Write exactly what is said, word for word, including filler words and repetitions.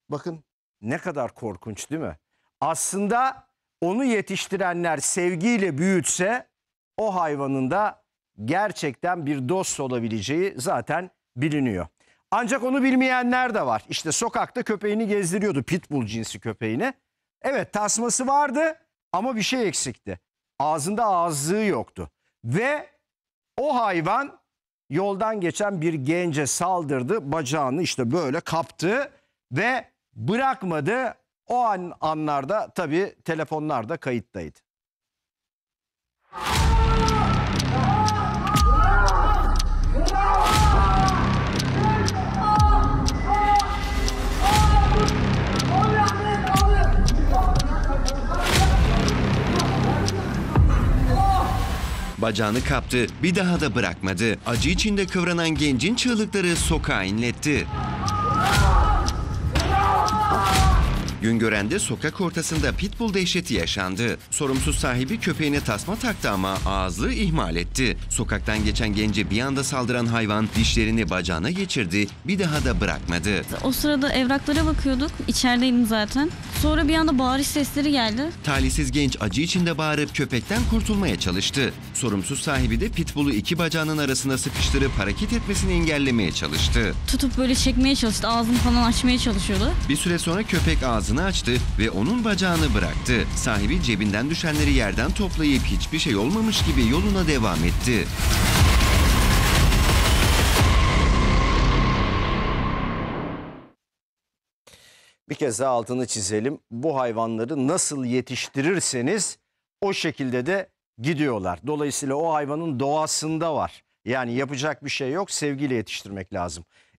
Bakın ne kadar korkunç değil mi? Aslında onu yetiştirenler sevgiyle büyütse o hayvanın da gerçekten bir dost olabileceği zaten biliniyor. Ancak onu bilmeyenler de var. İşte sokakta köpeğini gezdiriyordu, pitbull cinsi köpeğini. Evet, tasması vardı ama bir şey eksikti. Ağzında ağızlığı yoktu. Ve o hayvan yoldan geçen bir gence saldırdı. Bacağını işte böyle kaptı ve bırakmadı. O an, anlarda tabii telefonlar da kayıttaydı. Bacağını kaptı, bir daha da bırakmadı. Acı içinde kıvranan gencin çığlıkları sokağa inletti. Güngören'de sokak ortasında pitbull dehşeti yaşandı. Sorumsuz sahibi köpeğine tasma taktı ama ağızlığı ihmal etti. Sokaktan geçen gence bir anda saldıran hayvan dişlerini bacağına geçirdi, bir daha da bırakmadı. O sırada evraklara bakıyorduk. İçerideydim zaten. Sonra bir anda bağırış sesleri geldi. Talihsiz genç acı içinde bağırıp köpekten kurtulmaya çalıştı. Sorumsuz sahibi de pitbull'u iki bacağının arasına sıkıştırıp hareket etmesini engellemeye çalıştı. Tutup böyle çekmeye çalıştı. Ağzını falan açmaya çalışıyordu. Bir süre sonra köpek ağzını açtı ve onun bacağını bıraktı. Sahibi cebinden düşenleri yerden toplayıp hiçbir şey olmamış gibi yoluna devam etti. Bir kez daha altını çizelim. Bu hayvanları nasıl yetiştirirseniz o şekilde de gidiyorlar. Dolayısıyla o hayvanın doğasında var. Yani yapacak bir şey yok. Sevgiyle yetiştirmek lazım.